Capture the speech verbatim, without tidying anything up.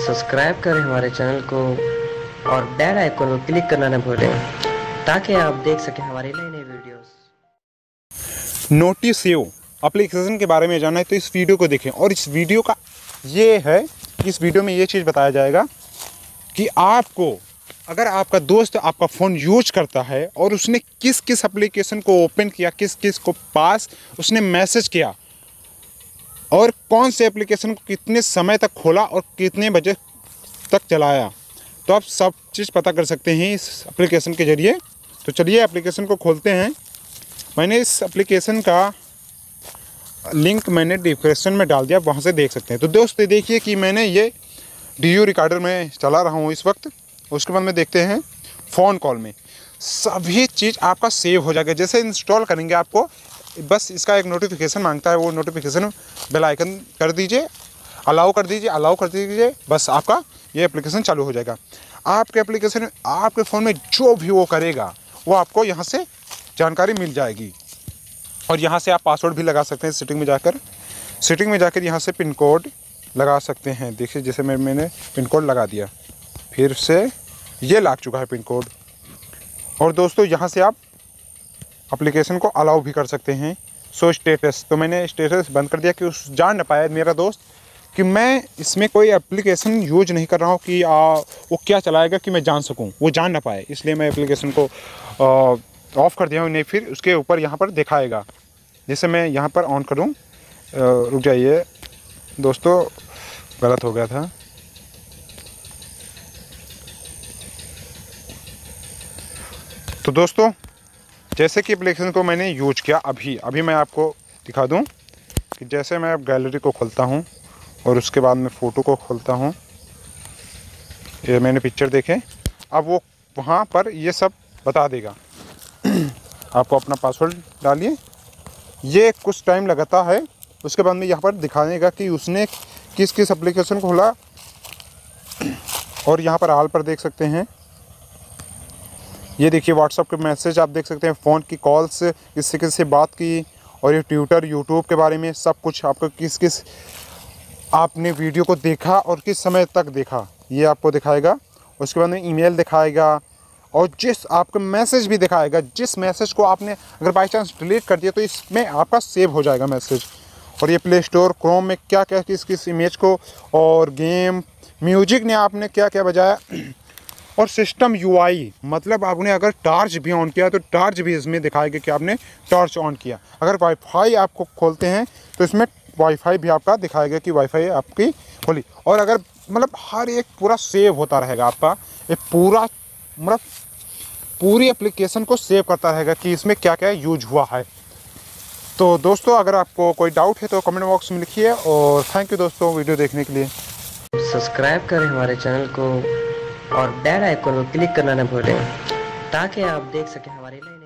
Subscribe करें हमारे channel को और बेल आइकन को क्लिक करना न भूलें ताकि आप देख सकें हमारी नई नई वीडियोस। नोटिसेव एप्लीकेशन के बारे में जानना है तो इस वीडियो को देखें। और इस वीडियो का ये है कि इस वीडियो में ये चीज़ बताया जाएगा कि आपको अगर आपका दोस्त आपका फ़ोन यूज करता है और उसने किस किस एप्लीकेशन को ओपन किया, किस किस को पास उसने मैसेज किया और कौन से एप्लीकेशन को कितने समय तक खोला और कितने बजे तक चलाया, तो आप सब चीज़ पता कर सकते हैं इस एप्लीकेशन के ज़रिए। तो चलिए एप्लीकेशन को खोलते हैं। मैंने इस एप्लीकेशन का लिंक मैंने डिस्क्रिप्शन में डाल दिया, वहाँ से देख सकते हैं। तो दोस्त देखिए कि मैंने ये डी रिकॉर्डर में चला रहा हूँ इस वक्त। उसके बाद में देखते हैं फ़ोन कॉल में सभी चीज़ आपका सेव हो जाएगा। जैसे इंस्टॉल करेंगे आपको बस इसका एक नोटिफिकेशन मांगता है, वो नोटिफिकेशन बेल आइकन कर दीजिए, अलाउ कर दीजिए, अलाउ कर दीजिए, बस आपका ये एप्लीकेशन चालू हो जाएगा। आपके एप्लीकेशन आपके फ़ोन में जो भी वो करेगा वो आपको यहाँ से जानकारी मिल जाएगी। और यहाँ से आप पासवर्ड भी लगा सकते हैं। सेटिंग में जाकर सेटिंग में जाकर यहाँ से पिन कोड लगा सकते हैं। देखिए जैसे मैं मैंने पिन कोड लगा दिया, फिर से ये लग चुका है पिन कोड। और दोस्तों यहाँ से आप एप्लीकेशन को अलाउ भी कर सकते हैं। सो स्टेटस, तो मैंने स्टेटस बंद कर दिया कि उस जान न पाए मेरा दोस्त कि मैं इसमें कोई एप्लीकेशन यूज नहीं कर रहा हूँ कि आ, वो क्या चलाएगा कि मैं जान सकूँ, वो जान न पाए, इसलिए मैं एप्लीकेशन को ऑफ़ कर दिया हूँ। नहीं फिर उसके ऊपर यहाँ पर दिखाएगा। जैसे मैं यहाँ पर ऑन करूँ, रुक जाइए दोस्तों, गलत हो गया था। तो दोस्तों जैसे कि एप्लीकेशन को मैंने यूज किया, अभी अभी मैं आपको दिखा दूं कि जैसे मैं अब गैलरी को खोलता हूं और उसके बाद मैं फ़ोटो को खोलता हूं, ये मैंने पिक्चर देखे, अब वो वहां पर ये सब बता देगा। आपको अपना पासवर्ड डालिए, ये कुछ टाइम लगाता है। उसके बाद में यहाँ पर दिखाएगा कि उसने किस किस एप्लीकेशन को खोला। और यहाँ पर हाल पर देख सकते हैं, ये देखिए व्हाट्सअप के मैसेज आप देख सकते हैं, फ़ोन की कॉल्स, किससे किससे बात की, और ये ट्विटर यूट्यूब के बारे में सब कुछ आपको किस किस आपने वीडियो को देखा और किस समय तक देखा ये आपको दिखाएगा। उसके बाद में ईमेल दिखाएगा और जिस आपका मैसेज भी दिखाएगा। जिस मैसेज को आपने अगर बाई चांस डिलीट कर दिया तो इसमें आपका सेव हो जाएगा मैसेज। और ये प्ले स्टोर क्रोम में क्या क्या किस किस इमेज को, और गेम म्यूजिक ने आपने क्या क्या बजाया, और सिस्टम यूआई मतलब आपने अगर टॉर्च भी ऑन किया तो टॉर्च भी इसमें दिखाएगा कि आपने टॉर्च ऑन किया। अगर वाईफाई आपको खोलते हैं तो इसमें वाईफाई भी आपका दिखाएगा कि वाईफाई आपकी खोली। और अगर मतलब हर एक पूरा सेव होता रहेगा आपका, ये पूरा मतलब पूरी एप्लीकेशन को सेव करता रहेगा कि इसमें क्या क्या यूज हुआ है। तो दोस्तों अगर आपको कोई डाउट है तो कमेंट बॉक्स में लिखिए। और थैंक यू दोस्तों वीडियो देखने के लिए। सब्सक्राइब करें हमारे चैनल को और बेल आइकन को क्लिक करना न भूलें ताकि आप देख सकें हमारी नई